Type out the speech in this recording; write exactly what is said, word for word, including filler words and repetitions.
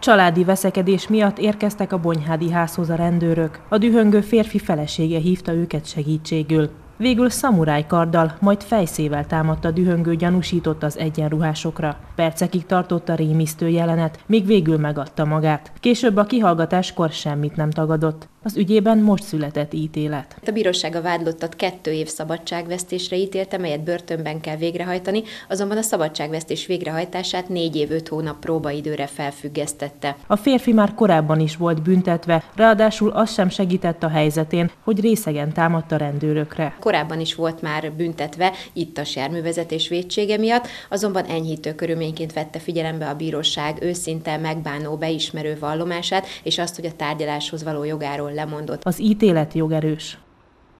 családi veszekedés miatt érkeztek a Bonyhádi házhoz a rendőrök. A dühöngő férfi felesége hívta őket segítségül. Végül szamurájkarddal, majd fejszével támadta a dühöngő gyanúsított az egyenruhásokra. Percekig tartott a rémisztő jelenet, míg végül megadta magát. Később a kihallgatáskor semmit nem tagadott. Az ügyében most született ítélet. A bíróság a vádlottat kettő év szabadságvesztésre ítélte, melyet börtönben kell végrehajtani, azonban a szabadságvesztés végrehajtását négy év öt hónap próbaidőre felfüggesztette. A férfi már korábban is volt büntetve, ráadásul az sem segített a helyzetén, hogy részegen támadt a rendőrökre. Korábban is volt már büntetve ittas járművezetés vétsége miatt, azonban enyhítő körülményként vette figyelembe a bíróság őszinte megbánó beismerő vallomását, és azt, hogy a tárgyaláshoz való jogáról lemondott. Az ítélet jogerős.